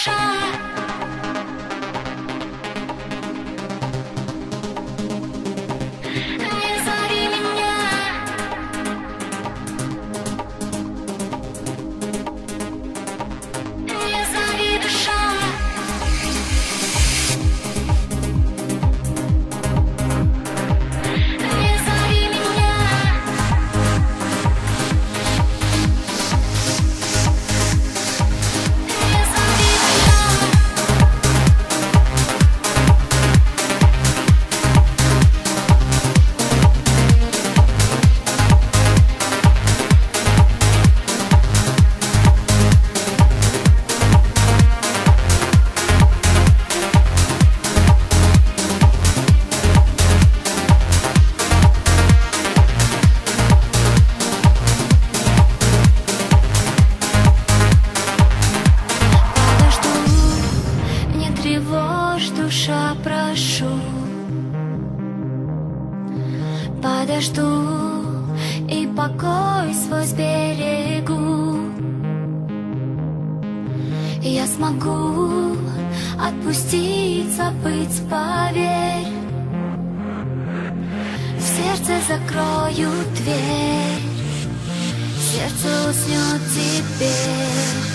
душа. Не зови меня. Не зови душа. Не зови меня. Не зови меня. Подожду, не тревожь, душа, прошу. Подожду и покой свой сберегу. Я смогу отпустить, забыть, поверь. В сердце закрою дверь, сердце уснет теперь.